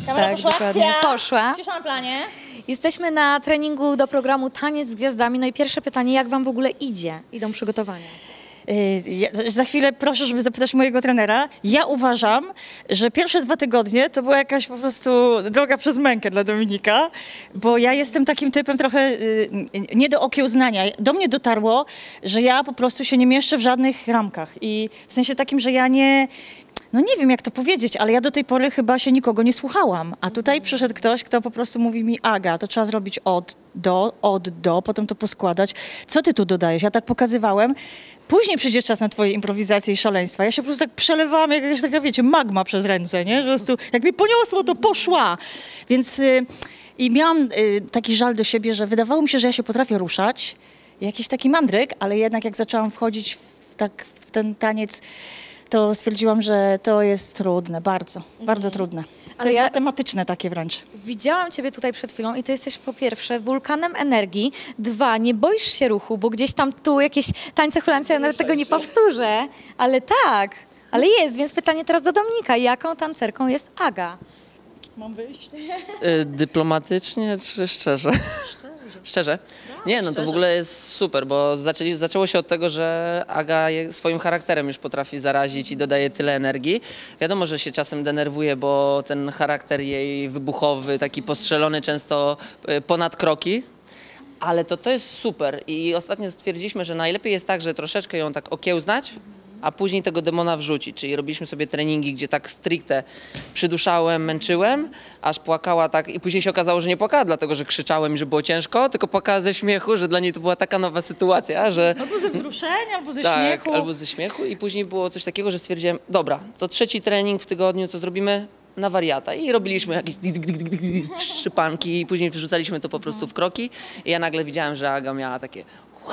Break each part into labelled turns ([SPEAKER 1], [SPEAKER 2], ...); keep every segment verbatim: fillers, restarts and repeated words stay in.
[SPEAKER 1] Kamera
[SPEAKER 2] Tak,
[SPEAKER 1] poszła,
[SPEAKER 2] dokładnie.
[SPEAKER 1] akcja.
[SPEAKER 2] Poszła.
[SPEAKER 1] Cisza na planie.
[SPEAKER 2] Jesteśmy na treningu do programu Taniec z Gwiazdami. No i pierwsze pytanie, jak wam w ogóle idzie? Idą przygotowania?
[SPEAKER 1] Yy, ja, za chwilę proszę, żeby zapytać mojego trenera. Ja uważam, że pierwsze dwa tygodnie to była jakaś po prostu droga przez mękę dla Dominika, bo ja jestem takim typem trochę yy, nie do okiełznania. Do mnie dotarło, że ja po prostu się nie mieszczę w żadnych ramkach i w sensie takim, że ja nie... No nie wiem, jak to powiedzieć, ale ja do tej pory chyba się nikogo nie słuchałam. A tutaj przyszedł ktoś, kto po prostu mówi mi: Aga, to trzeba zrobić od do, od do, potem to poskładać. Co ty tu dodajesz? Ja tak pokazywałem. Później przyjdzie czas na twoje improwizacje i szaleństwa. Ja się po prostu tak przelewałam, jak jakaś taka, wiecie, magma przez ręce, nie? Że po prostu jak mnie poniosło, to poszła. Więc y, i miałam y, taki żal do siebie, że wydawało mi się, że ja się potrafię ruszać. Jakiś taki mandryk, ale jednak jak zaczęłam wchodzić w, tak, w ten taniec, to stwierdziłam, że to jest trudne, bardzo, bardzo trudne. To
[SPEAKER 2] Ale
[SPEAKER 1] jest
[SPEAKER 2] ja-
[SPEAKER 1] matematyczne takie wręcz.
[SPEAKER 2] Widziałam ciebie tutaj przed chwilą i ty jesteś po pierwsze wulkanem energii, dwa, nie boisz się ruchu, bo gdzieś tam tu jakieś tańce hulance, ja nawet tego nie powtórzę, ale tak, ale jest, więc pytanie teraz do Dominika, jaką tancerką jest Aga?
[SPEAKER 1] Mam wyjść?
[SPEAKER 3] Y, dyplomatycznie czy szczerze? Szczerze? Nie, no to w ogóle jest super, bo zaczęli, zaczęło się od tego, że Aga je- swoim charakterem już potrafi zarazić i dodaje tyle energii. Wiadomo, że się czasem denerwuje, bo ten charakter jej wybuchowy, taki postrzelony często y, ponad kroki. Ale to, to jest super i ostatnio stwierdziliśmy, że najlepiej jest tak, że troszeczkę ją tak okiełznać, a później tego demona wrzucić. Czyli robiliśmy sobie treningi, gdzie tak stricte przyduszałem, męczyłem, aż płakała tak i później się okazało, że nie płakała dlatego, że krzyczałem i że było ciężko, tylko płakała ze śmiechu, że dla niej to była taka nowa sytuacja, że...
[SPEAKER 1] Albo ze wzruszenia, albo ze
[SPEAKER 3] Tak,
[SPEAKER 1] śmiechu.
[SPEAKER 3] albo ze śmiechu i później było coś takiego, że stwierdziłem, dobra, to trzeci trening w tygodniu, co zrobimy? Na wariata. I robiliśmy jakieś szczypanki i później wrzucaliśmy to po prostu w kroki i ja nagle widziałem, że Aga miała takie wow.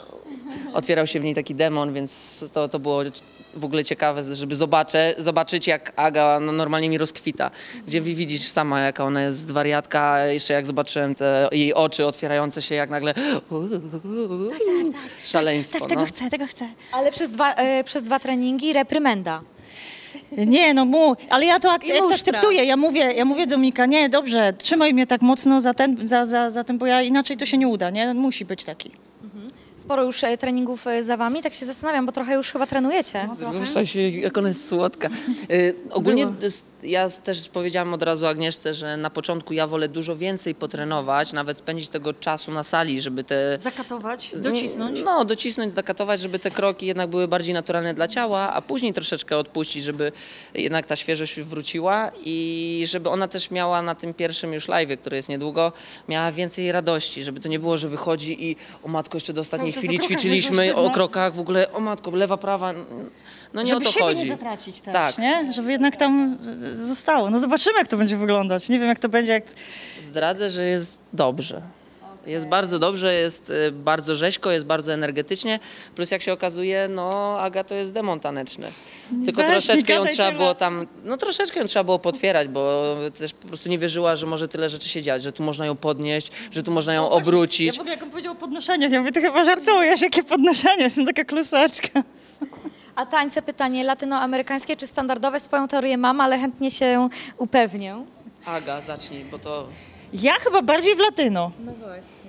[SPEAKER 3] Otwierał się w niej taki demon, więc to, to było w ogóle ciekawe, żeby zobaczę, zobaczyć, jak Aga no, normalnie mi rozkwita. Gdzie wi- widzisz sama, jaka ona jest wariatka. Jeszcze jak zobaczyłem te jej oczy otwierające się, jak nagle szaleństwo.
[SPEAKER 1] Tak, tego
[SPEAKER 3] no.
[SPEAKER 1] chcę, tego chcę.
[SPEAKER 2] Ale przez dwa, e, przez dwa treningi reprymenda.
[SPEAKER 1] Nie, no mu, ale ja to, ak-
[SPEAKER 2] I
[SPEAKER 1] ja to
[SPEAKER 2] musztra.
[SPEAKER 1] akceptuję. Ja mówię, ja mówię do Dominika, nie, dobrze, trzymaj mnie tak mocno za ten, za, za, za ten, bo ja inaczej to się nie uda, nie? Musi być taki.
[SPEAKER 2] Sporo już e, treningów e, za wami, tak się zastanawiam, bo trochę już chyba trenujecie.
[SPEAKER 3] Rusza się, jak ona jest słodka. Y, ogólnie s- ja s- też powiedziałam od razu Agnieszce, że na początku ja wolę dużo więcej potrenować, nawet spędzić tego czasu na sali, żeby te...
[SPEAKER 1] Zakatować,
[SPEAKER 3] Nie-
[SPEAKER 1] docisnąć.
[SPEAKER 3] No, docisnąć, zakatować, żeby te kroki jednak były bardziej naturalne dla ciała, a później troszeczkę odpuścić, żeby jednak ta świeżość wróciła i żeby ona też miała na tym pierwszym już live'ie, który jest niedługo, miała więcej radości, żeby to nie było, że wychodzi i o matko, jeszcze do ostatniej
[SPEAKER 1] Cały czas
[SPEAKER 3] chwili
[SPEAKER 1] o krokach
[SPEAKER 3] ćwiczyliśmy,
[SPEAKER 1] myślisz,
[SPEAKER 3] o
[SPEAKER 1] no.
[SPEAKER 3] krokach, w ogóle o matko, lewa, prawa, no nie
[SPEAKER 1] Żeby
[SPEAKER 3] o to
[SPEAKER 1] siebie
[SPEAKER 3] chodzi.
[SPEAKER 1] nie zatracić też,
[SPEAKER 3] Tak.
[SPEAKER 1] nie? Żeby jednak tam zostało. No zobaczymy, jak to będzie wyglądać. Nie wiem, jak to będzie, jak...
[SPEAKER 3] Zdradzę, że jest dobrze. Jest bardzo dobrze, jest y, bardzo rzeźko, jest bardzo energetycznie, plus jak się okazuje, no Aga to jest demon taneczny. Tylko
[SPEAKER 1] Weź,
[SPEAKER 3] troszeczkę
[SPEAKER 1] nie
[SPEAKER 3] ją
[SPEAKER 1] gadaj
[SPEAKER 3] trzeba
[SPEAKER 1] tyle.
[SPEAKER 3] było tam, no troszeczkę ją trzeba było potwierać, bo też po prostu nie wierzyła, że może tyle rzeczy się dziać, że tu można ją podnieść, że tu można ją
[SPEAKER 1] Ja
[SPEAKER 3] obrócić.
[SPEAKER 1] w ogóle, jak on powiedział podnoszenie, ja mówię, ty chyba żartujesz, jakie podnoszenie, jestem taka klusaczka.
[SPEAKER 2] A tańce, pytanie latynoamerykańskie czy standardowe? Swoją teorię mam, ale chętnie się upewnię.
[SPEAKER 3] Aga, zacznij, bo to...
[SPEAKER 1] Ja chyba bardziej w latyno.
[SPEAKER 2] No właśnie.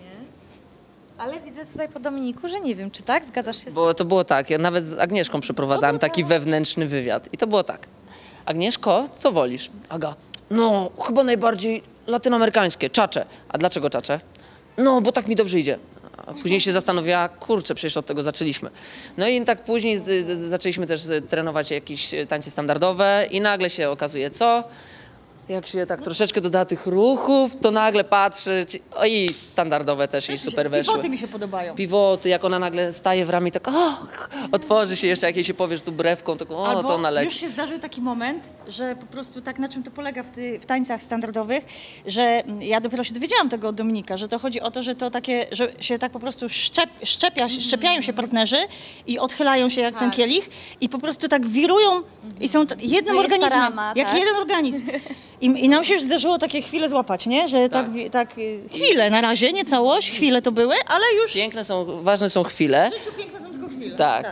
[SPEAKER 2] Ale widzę tutaj po Dominiku, że nie wiem, czy tak? Zgadzasz się z
[SPEAKER 3] Bo to było tak, ja nawet z Agnieszką przeprowadzałem taki wewnętrzny wywiad i to było tak. Agnieszko, co wolisz? Aga, no chyba najbardziej latynoamerykańskie, czacze. A dlaczego czacze? No, bo tak mi dobrze idzie. A później się zastanowiła, kurczę, przecież od tego zaczęliśmy. No i tak później z, z, zaczęliśmy też z- trenować jakieś tańce standardowe i nagle się okazuje, co? Jak się tak troszeczkę doda tych ruchów, to nagle patrzy, ci- o i standardowe też jej super weszły.
[SPEAKER 1] Piwoty mi się podobają.
[SPEAKER 3] Piwoty, jak ona nagle staje w ramię i tak o, otworzy się jeszcze, jak jej się powie, że tu brewką, to o,
[SPEAKER 1] Albo
[SPEAKER 3] to ona leci.
[SPEAKER 1] już się zdarzył taki moment, że po prostu tak, na czym to polega w, ty, w tańcach standardowych, że ja dopiero się dowiedziałam tego od Dominika, że to chodzi o to, że to takie, że się tak po prostu szczep, szczepia, szczepiają się partnerzy i odchylają się jak ten
[SPEAKER 2] Tak.
[SPEAKER 1] kielich i po prostu tak wirują i są t- jednym
[SPEAKER 2] To jest ta
[SPEAKER 1] organizmem,
[SPEAKER 2] rama,
[SPEAKER 1] jak
[SPEAKER 2] tak?
[SPEAKER 1] jeden organizm. I, I nam się już zdarzyło takie chwile złapać, nie? Że tak,
[SPEAKER 3] Tak.
[SPEAKER 1] wi- tak y, chwile na razie, nie całość, chwile to były, ale już...
[SPEAKER 3] Piękne są, ważne są chwile.
[SPEAKER 1] Piękne są tylko chwile.
[SPEAKER 3] Tak.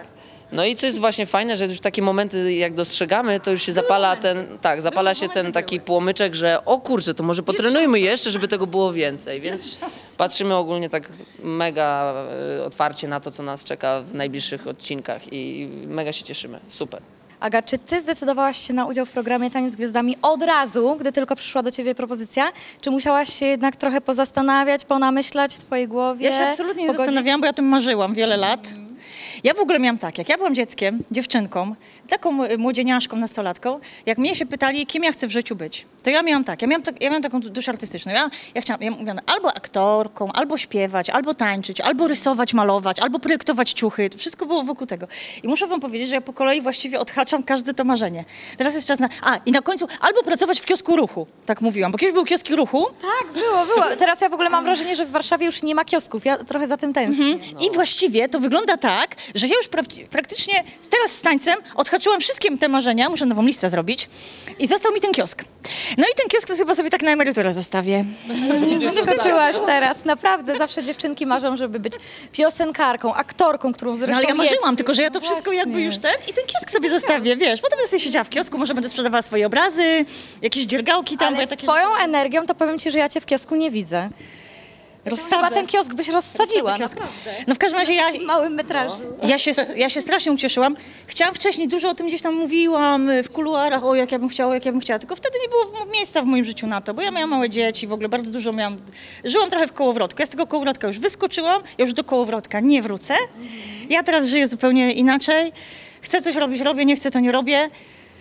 [SPEAKER 3] No i co jest właśnie fajne, że już takie momenty jak dostrzegamy, to już się zapala ten, tak, zapala się ten taki płomyczek, że o kurczę, to może potrenujmy jeszcze, żeby tego było więcej, więc patrzymy ogólnie tak mega e, otwarcie na to, co nas czeka w najbliższych odcinkach i mega się cieszymy, super.
[SPEAKER 2] Aga, czy ty zdecydowałaś się na udział w programie Taniec z Gwiazdami od razu, gdy tylko przyszła do ciebie propozycja? Czy musiałaś się jednak trochę pozastanawiać, ponamyślać w twojej głowie?
[SPEAKER 1] Ja się absolutnie nie
[SPEAKER 2] pogodzić?
[SPEAKER 1] zastanawiałam, bo ja o tym marzyłam wiele lat. Ja w ogóle miałam tak, jak ja byłam dzieckiem, dziewczynką, taką y, młodzieniaszką, nastolatką, jak mnie się pytali, kim ja chcę w życiu być, to ja miałam tak, ja miałam, tak, ja miałam taką duszę artystyczną. Ja, ja chciałam, ja mówiłam, albo aktorką, albo śpiewać, albo tańczyć, albo rysować, malować, albo projektować ciuchy. To wszystko było wokół tego. I muszę wam powiedzieć, że ja po kolei właściwie odhaczam każde to marzenie. Teraz jest czas na... A, i na końcu albo pracować w kiosku ruchu, tak mówiłam, bo kiedyś był kioski ruchu.
[SPEAKER 2] Tak, było, było. Teraz ja w ogóle mam wrażenie, że w Warszawie już nie ma kiosków. Ja trochę za tym tęsknię.
[SPEAKER 1] Mhm. I właściwie to wygląda tak, że ja już pra- praktycznie teraz z tańcem odhaczyłam wszystkie te marzenia, muszę nową listę zrobić i został mi ten kiosk. No i ten kiosk to chyba sobie tak na emeryturę zostawię.
[SPEAKER 2] Zaskoczyłaś teraz, naprawdę. Zawsze dziewczynki marzą, żeby być piosenkarką, aktorką, którą zresztą
[SPEAKER 1] No ale ja marzyłam,
[SPEAKER 2] jest.
[SPEAKER 1] tylko że ja to
[SPEAKER 2] No
[SPEAKER 1] wszystko
[SPEAKER 2] właśnie.
[SPEAKER 1] jakby już ten i ten kiosk sobie zostawię, wiesz. Potem będę sobie siedziała w kiosku, może będę sprzedawała swoje obrazy, jakieś dziergałki tam. bo
[SPEAKER 2] Ale
[SPEAKER 1] ja
[SPEAKER 2] z
[SPEAKER 1] takie
[SPEAKER 2] twoją energią to powiem ci, że ja cię w kiosku nie widzę.
[SPEAKER 1] rozsadzę.
[SPEAKER 2] Chyba ten kiosk byś rozsadziła,
[SPEAKER 1] Kiosk.
[SPEAKER 2] naprawdę.
[SPEAKER 1] No w każdym razie ja,
[SPEAKER 2] W małym metrażu.
[SPEAKER 1] Ja się, ja się strasznie ucieszyłam. Chciałam wcześniej, dużo o tym gdzieś tam mówiłam w kuluarach, o jak ja bym chciała, jak ja bym chciała, tylko wtedy nie było miejsca w moim życiu na to, bo ja miałam małe dzieci, w ogóle bardzo dużo miałam, żyłam trochę w kołowrotku, ja z tego kołowrotka już wyskoczyłam, ja już do kołowrotka nie wrócę. Ja teraz żyję zupełnie inaczej. Chcę coś robić, robię, nie chcę, to nie robię.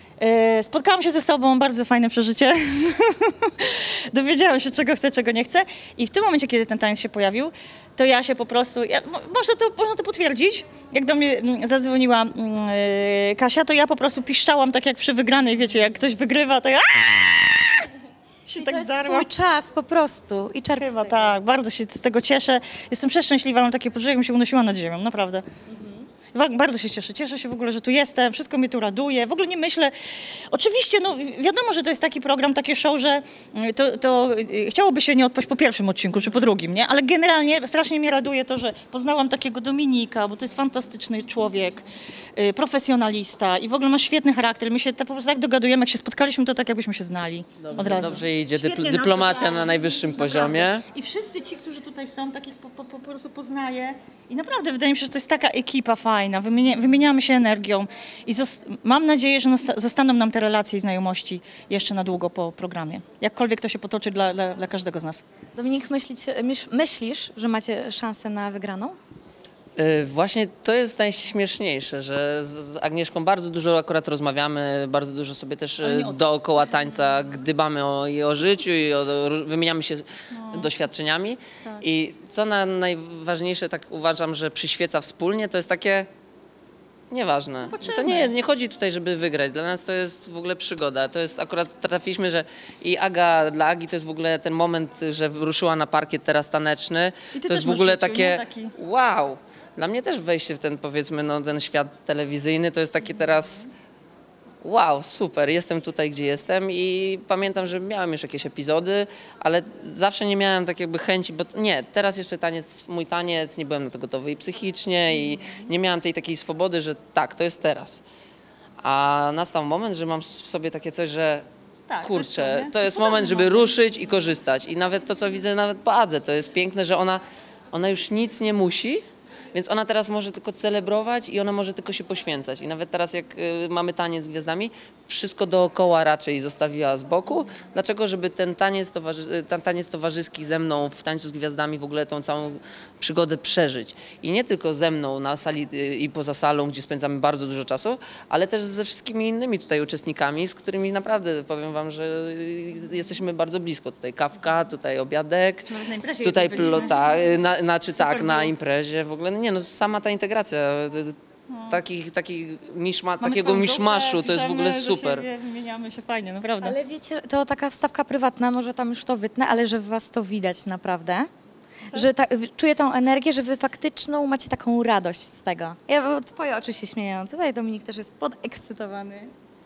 [SPEAKER 1] E, Spotkałam się ze sobą, bardzo fajne przeżycie. Dowiedziałam się, czego chcę, czego nie chcę. I w tym momencie, kiedy ten taniec się pojawił, to ja się po prostu, ja, mo- można, to, można to potwierdzić, jak do mnie mm, zadzwoniła mm, e, Kasia, to ja po prostu piszczałam tak jak przy wygranej, wiecie, jak ktoś wygrywa, to ja się
[SPEAKER 2] I
[SPEAKER 1] tak
[SPEAKER 2] to jest
[SPEAKER 1] darłam.
[SPEAKER 2] twój czas po prostu i czerp z
[SPEAKER 1] Chyba
[SPEAKER 2] tego.
[SPEAKER 1] tak, bardzo się z tego cieszę. Jestem przeszczęśliwa, mam takie poczucie, jakbym się unosiła nad ziemią, naprawdę. Wa- Bardzo się cieszę. Cieszę się w ogóle, że tu jestem, wszystko mnie tu raduje. W ogóle nie myślę. Oczywiście, no wiadomo, że to jest taki program, takie show, że y, to, to y, chciałoby się nie odpaść po pierwszym odcinku czy po drugim, nie? Ale generalnie strasznie mnie raduje to, że poznałam takiego Dominika, bo to jest fantastyczny człowiek, y, profesjonalista i w ogóle ma świetny charakter. My się tak, po prostu tak dogadujemy, jak się spotkaliśmy, to tak jakbyśmy się znali od razu.
[SPEAKER 3] Dobrze idzie,
[SPEAKER 1] Świetnie
[SPEAKER 3] dypl-
[SPEAKER 1] nas
[SPEAKER 3] dyplomacja
[SPEAKER 1] dogadali.
[SPEAKER 3] na najwyższym
[SPEAKER 1] Naprawdę.
[SPEAKER 3] poziomie.
[SPEAKER 1] I wszyscy ci, którzy tutaj są, takich po, po, po prostu poznaję. I naprawdę wydaje mi się, że to jest taka ekipa fajna. Wymienia, wymieniamy się energią. I zos- mam nadzieję, że nosta- zostaną nam te relacje i znajomości jeszcze na długo po programie. Jakkolwiek to się potoczy dla, dla, dla każdego z nas.
[SPEAKER 2] Dominik, myślicie, myśl, myślisz, że macie szansę na wygraną?
[SPEAKER 3] Y, Właśnie to jest najśmieszniejsze, że z z Agnieszką bardzo dużo akurat rozmawiamy, bardzo dużo sobie też
[SPEAKER 1] Ale
[SPEAKER 3] y,
[SPEAKER 1] nie o tym.
[SPEAKER 3] dookoła tańca gdybamy o, i o życiu i o, o, wymieniamy się
[SPEAKER 1] No.
[SPEAKER 3] doświadczeniami.
[SPEAKER 1] Tak.
[SPEAKER 3] I co na, najważniejsze, tak uważam, że przyświeca wspólnie, to jest takie nieważne.
[SPEAKER 1] Zobaczymy.
[SPEAKER 3] To nie, nie chodzi tutaj, żeby wygrać. Dla nas to jest w ogóle przygoda. To jest akurat trafiliśmy, że i Aga, dla Agi to jest w ogóle ten moment, że ruszyła na parkiet teraz taneczny.
[SPEAKER 1] I ty
[SPEAKER 3] To
[SPEAKER 1] też
[SPEAKER 3] jest w
[SPEAKER 1] masz
[SPEAKER 3] ogóle
[SPEAKER 1] w życiu,
[SPEAKER 3] takie
[SPEAKER 1] nie? Taki-
[SPEAKER 3] wow. Dla mnie też wejście w ten, powiedzmy, no, ten świat telewizyjny to jest takie teraz wow, super, jestem tutaj, gdzie jestem i pamiętam, że miałem już jakieś epizody, ale zawsze nie miałem tak jakby chęci, bo nie, teraz jeszcze taniec, mój taniec, nie byłem na to gotowy i psychicznie i nie miałem tej takiej swobody, że tak, to jest teraz. A nastał moment, że mam w sobie takie coś, że
[SPEAKER 1] Tak, to jest
[SPEAKER 3] kurczę,
[SPEAKER 1] to, nie?
[SPEAKER 3] to jest
[SPEAKER 1] To
[SPEAKER 3] moment, żeby
[SPEAKER 1] podobny
[SPEAKER 3] ruszyć i korzystać. I nawet to, co widzę nawet po Adze, to jest piękne, że ona, ona już nic nie musi, więc ona teraz może tylko celebrować i ona może tylko się poświęcać. I nawet teraz, jak y, mamy taniec z gwiazdami, wszystko dookoła raczej zostawiła z boku. Dlaczego? Żeby ten taniec, towarzy- ten taniec towarzyski ze mną w tańcu z gwiazdami w ogóle tą całą przygodę przeżyć. I nie tylko ze mną na sali y, i poza salą, gdzie spędzamy bardzo dużo czasu, ale też ze wszystkimi innymi tutaj uczestnikami, z którymi naprawdę powiem wam, że y, jesteśmy bardzo blisko. Tutaj kawka, tutaj obiadek,
[SPEAKER 1] Nawet na imprezie
[SPEAKER 3] tutaj
[SPEAKER 1] jednej byliśmy.
[SPEAKER 3] plota, na, znaczy
[SPEAKER 1] Super
[SPEAKER 3] tak, na
[SPEAKER 1] było.
[SPEAKER 3] imprezie w ogóle, nie no, sama ta integracja, y, takich, takich miszma,
[SPEAKER 1] Mamy
[SPEAKER 3] takiego
[SPEAKER 1] swoją
[SPEAKER 3] miszmaszu,
[SPEAKER 1] grupę,
[SPEAKER 3] to jest w ogóle
[SPEAKER 1] piszemy do
[SPEAKER 3] super.
[SPEAKER 1] siebie, wymieniamy się fajnie, naprawdę.
[SPEAKER 2] Ale wiecie, to taka wstawka prywatna, może tam już to wytnę, ale że w was to widać naprawdę. Że ta, w- czuję tą energię, że wy faktyczną macie taką radość z tego. Ja, bo twoje oczy się śmieją. Tutaj Dominik też jest podekscytowany.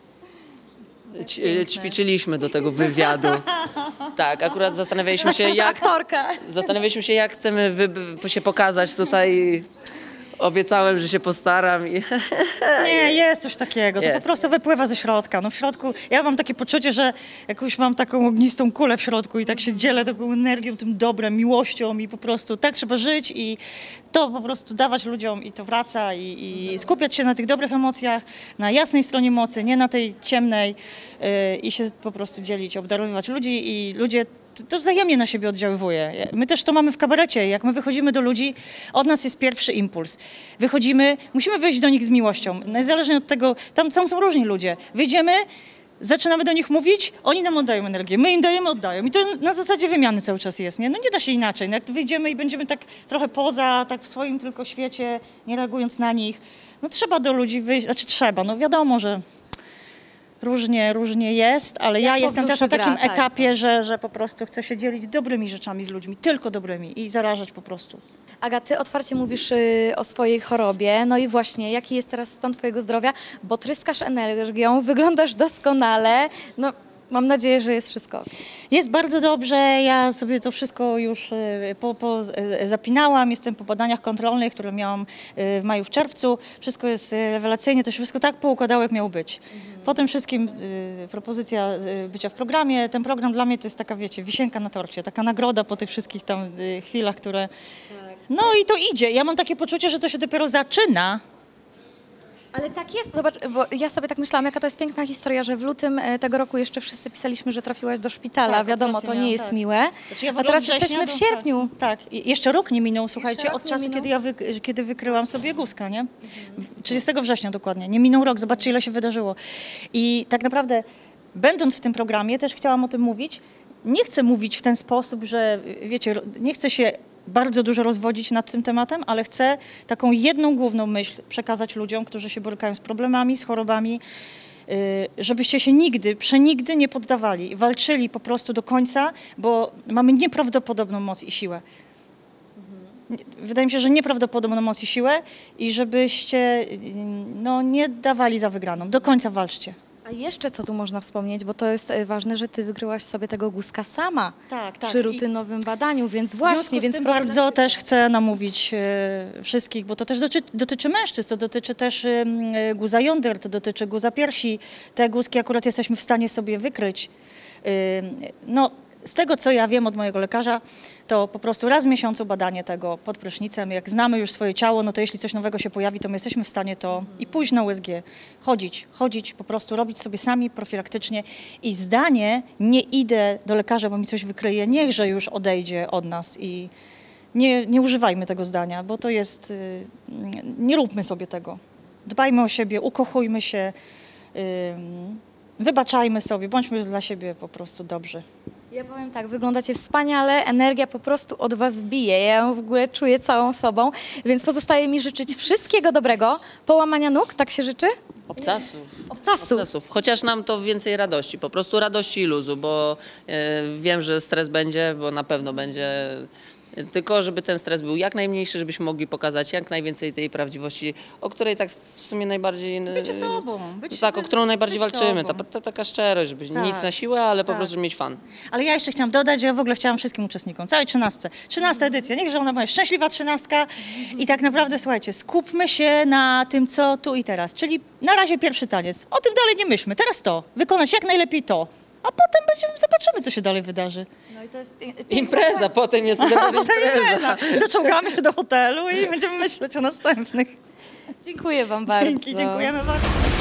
[SPEAKER 3] Ć- Ćwiczyliśmy do tego wywiadu. Tak, akurat zastanawialiśmy się, jak,
[SPEAKER 2] Aktorka.
[SPEAKER 3] zastanawialiśmy się, jak chcemy wy, się pokazać tutaj. Obiecałem, że się postaram i
[SPEAKER 1] Nie, jest coś takiego. To
[SPEAKER 3] Jest.
[SPEAKER 1] po prostu wypływa ze środka. No w środku, ja mam takie poczucie, że jakąś mam taką ognistą kulę w środku i tak się dzielę taką energią, tym dobrem, miłością i po prostu tak trzeba żyć i to po prostu dawać ludziom i to wraca i, i skupiać się na tych dobrych emocjach, na jasnej stronie mocy, nie na tej ciemnej yy, i się po prostu dzielić, obdarowywać ludzi i ludzie to- to wzajemnie na siebie oddziaływuje. My też to mamy w kabarecie. Jak my wychodzimy do ludzi, od nas jest pierwszy impuls. Wychodzimy, musimy wyjść do nich z miłością. Niezależnie od tego, tam, tam są różni ludzie. Wyjdziemy, zaczynamy do nich mówić, oni nam oddają energię, my im dajemy, oddają. I to na zasadzie wymiany cały czas jest, nie? No nie da się inaczej. No jak wyjdziemy i będziemy tak trochę poza, tak w swoim tylko świecie, nie reagując na nich, no trzeba do ludzi wyjść, znaczy trzeba, no wiadomo, że różnie, różnie jest, ale
[SPEAKER 2] Jak
[SPEAKER 1] ja
[SPEAKER 2] to w
[SPEAKER 1] jestem też
[SPEAKER 2] duszy
[SPEAKER 1] na takim
[SPEAKER 2] gra, tak.
[SPEAKER 1] etapie, że, że po prostu chcę się dzielić dobrymi rzeczami z ludźmi, tylko dobrymi i zarażać po prostu.
[SPEAKER 2] Aga, ty otwarcie mówisz y, o swojej chorobie, no i właśnie, jaki jest teraz stan twojego zdrowia, bo tryskasz energią, wyglądasz doskonale, no mam nadzieję, że jest wszystko.
[SPEAKER 1] Jest bardzo dobrze, ja sobie to wszystko już e, po, po, e, zapinałam, jestem po badaniach kontrolnych, które miałam e, w maju, w czerwcu. Wszystko jest e, rewelacyjnie, to się wszystko tak poukładało, jak miało być. Po tym wszystkim e, propozycja e, bycia w programie, ten program dla mnie to jest taka, wiecie, wisienka na torcie, taka nagroda po tych wszystkich tam e, chwilach, które... No i to idzie, ja mam takie poczucie, że to się dopiero zaczyna.
[SPEAKER 2] Ale tak jest, zobacz, bo ja sobie tak myślałam, jaka to jest piękna historia, że w lutym e, tego roku jeszcze wszyscy pisaliśmy, że trafiłaś do szpitala,
[SPEAKER 1] Tak,
[SPEAKER 2] wiadomo,
[SPEAKER 1] operację
[SPEAKER 2] to nie
[SPEAKER 1] miałam,
[SPEAKER 2] jest
[SPEAKER 1] tak.
[SPEAKER 2] miłe,
[SPEAKER 1] Znaczy ja w
[SPEAKER 2] a
[SPEAKER 1] ogóle
[SPEAKER 2] teraz
[SPEAKER 1] września
[SPEAKER 2] jesteśmy w
[SPEAKER 1] do-
[SPEAKER 2] sierpniu.
[SPEAKER 1] Tak, tak. I jeszcze rok nie minął, słuchajcie,
[SPEAKER 2] rok
[SPEAKER 1] od
[SPEAKER 2] nie
[SPEAKER 1] czasu,
[SPEAKER 2] minął.
[SPEAKER 1] kiedy ja wy, kiedy wykryłam sobie guzka, nie? W- trzydziestego września dokładnie. Nie minął rok, zobaczcie, ile się wydarzyło. I tak naprawdę, będąc w tym programie, też chciałam o tym mówić. Nie chcę mówić w ten sposób, że wiecie, ro- nie chcę się bardzo dużo rozwodzić nad tym tematem, ale chcę taką jedną główną myśl przekazać ludziom, którzy się borykają z problemami, z chorobami, yy, żebyście się nigdy, przenigdy nie poddawali. Walczyli po prostu do końca, bo mamy nieprawdopodobną moc i siłę. Nie- Wydaje mi się, że nieprawdopodobną moc i siłę i żebyście yy, no, nie dawali za wygraną. Do końca walczcie.
[SPEAKER 2] A jeszcze co tu można wspomnieć, bo to jest e, ważne, że ty wykryłaś sobie tego guzka sama
[SPEAKER 1] Tak, tak.
[SPEAKER 2] przy
[SPEAKER 1] I-
[SPEAKER 2] rutynowym badaniu, więc
[SPEAKER 1] W związku
[SPEAKER 2] właśnie,
[SPEAKER 1] z
[SPEAKER 2] więc
[SPEAKER 1] tym
[SPEAKER 2] profilaktyka.
[SPEAKER 1] bardzo też chcę namówić e, wszystkich, bo to też dotyczy, dotyczy mężczyzn, to dotyczy też e, guza jąder, to dotyczy guza piersi. Te guzki akurat jesteśmy w stanie sobie wykryć. E, no, z tego, co ja wiem od mojego lekarza, to po prostu raz w miesiącu badanie tego pod prysznicem. Jak znamy już swoje ciało, no to jeśli coś nowego się pojawi, to my jesteśmy w stanie to i pójść na U S G, chodzić, chodzić, po prostu robić sobie sami profilaktycznie. I zdanie, nie idę do lekarza, bo mi coś wykryje, niechże już odejdzie od nas i nie, nie używajmy tego zdania, bo to jest, y, nie róbmy sobie tego. Dbajmy o siebie, ukochujmy się, y, wybaczajmy sobie, bądźmy dla siebie po prostu dobrzy.
[SPEAKER 2] Ja powiem tak, wyglądacie wspaniale, energia po prostu od was bije, ja ją w ogóle czuję całą sobą, więc pozostaje mi życzyć wszystkiego dobrego, połamania nóg, tak się życzy?
[SPEAKER 3] obcasów.
[SPEAKER 2] Obcasów.
[SPEAKER 3] Obcasów. Chociaż nam to więcej radości, po prostu radości i luzu, bo e, wiem, że stres będzie, bo na pewno będzie. Tylko żeby ten stres był jak najmniejszy, żebyśmy mogli pokazać jak najwięcej tej prawdziwości, o której tak w sumie najbardziej...
[SPEAKER 1] Bycie sobą. Być,
[SPEAKER 3] Tak, o którą najbardziej
[SPEAKER 1] być
[SPEAKER 3] walczymy. Ta,
[SPEAKER 1] sobą.
[SPEAKER 3] ta, taka szczerość, żeby
[SPEAKER 1] Tak.
[SPEAKER 3] nic na siłę, ale po
[SPEAKER 1] Tak.
[SPEAKER 3] prostu żeby mieć fan.
[SPEAKER 1] Ale ja jeszcze chciałam dodać, że ja w ogóle chciałam wszystkim uczestnikom, całej trzynastce. Trzynasta edycja, niechże ona będzie szczęśliwa trzynastka i tak naprawdę, słuchajcie, skupmy się na tym, co tu i teraz. Czyli na razie pierwszy taniec. O tym dalej nie myślmy. Teraz to. Wykonać jak najlepiej to. A potem będziemy, zobaczymy, co się dalej wydarzy.
[SPEAKER 2] No i to jest pie-
[SPEAKER 3] Impreza, potem jest
[SPEAKER 1] A
[SPEAKER 3] impreza.
[SPEAKER 1] potem impreza. Doczołgamy się do hotelu i będziemy myśleć o następnych.
[SPEAKER 2] Dziękuję wam bardzo.
[SPEAKER 1] Dzięki, dziękujemy bardzo.